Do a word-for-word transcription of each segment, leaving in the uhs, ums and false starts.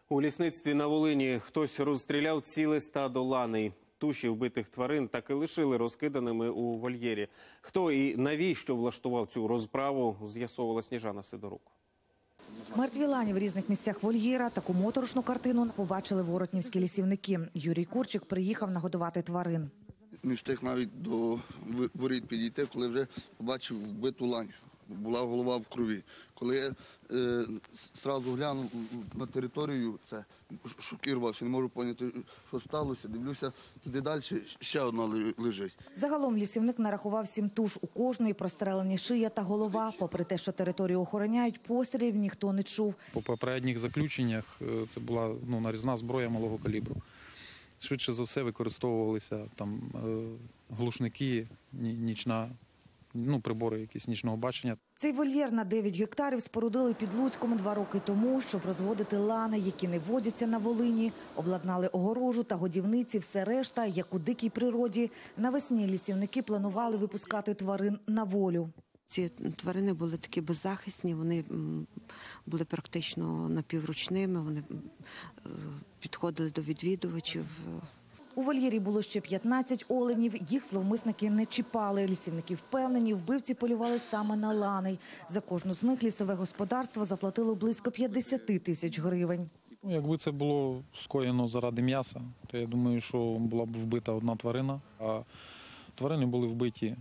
У лісництві на Волині хтось розстріляв ціле стадо ланей. Туші вбитих тварин так і лишили розкиданими у вольєрі. Хто і навіщо влаштував цю розправу, з'ясовувала Сніжана Сидорук. Мертві лані в різних місцях вольєра. Таку моторошну картину побачили воротнівські лісівники. Юрій Курчик приїхав нагодувати тварин. Не встиг навіть до воріт підійти, коли вже побачив вбиту лань. Була голова в крові. Коли я е, одразу глянув на територію, це шокувався, не можу зрозуміти, що сталося. Дивлюся, туди далі ще одна лежить. Загалом лісівник нарахував сім туш. У кожної прострелені шия та голова. Попри те, що територію охороняють, пострілів ніхто не чув. По попередніх заключеннях це була ну, нарізна зброя малого калібру. Швидше за все використовувалися там глушники, нічна, ну, прибори якісь нічного бачення. Цей вольєр на дев'ять гектарів спорудили під Луцьком два роки тому, щоб розводити лани, які не водяться на Волині. Обладнали огорожу та годівниці, все решта, як у дикій природі. Навесні лісівники планували випускати тварин на волю. Ці тварини були такі беззахисні, вони були практично напівручними, вони підходили до відвідувачів. У вольєрі було ще п'ятнадцять оленів, їх зловмисники не чіпали. Лісівники впевнені, вбивці полювали саме на ланей. За кожну з них лісове господарство заплатило близько п'ятдесят тисяч гривень. Ну, якби це було скоєно заради м'яса, то я думаю, що була б вбита одна тварина, а тварини були вбиті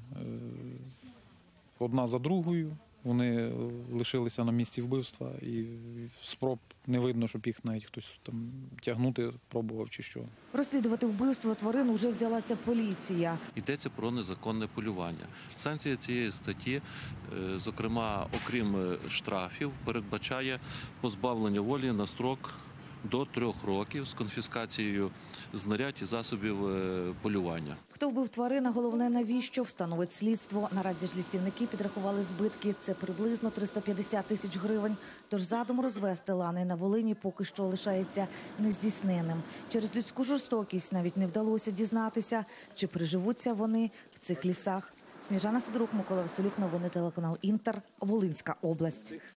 одна за другою. Вони лишилися на місці вбивства і спроб не видно, щоб їх навіть хтось там тягнути пробував чи що. Розслідувати вбивство тварин уже взялася поліція. Йдеться про незаконне полювання. Санкція цієї статті, зокрема, окрім штрафів, передбачає позбавлення волі на строк до трьох років з конфіскацією знарядь і засобів полювання. Хто вбив тварина, головне навіщо, встановить слідство. Наразі ж лісівники підрахували збитки. Це приблизно триста п'ятдесят тисяч гривень. Тож задум розвести лани на Волині поки що лишається нездійсненим. Через людську жорстокість навіть не вдалося дізнатися, чи приживуться вони в цих лісах. Сніжана Сидорук, Микола Василюк, новини телеканал Інтер, Волинська область.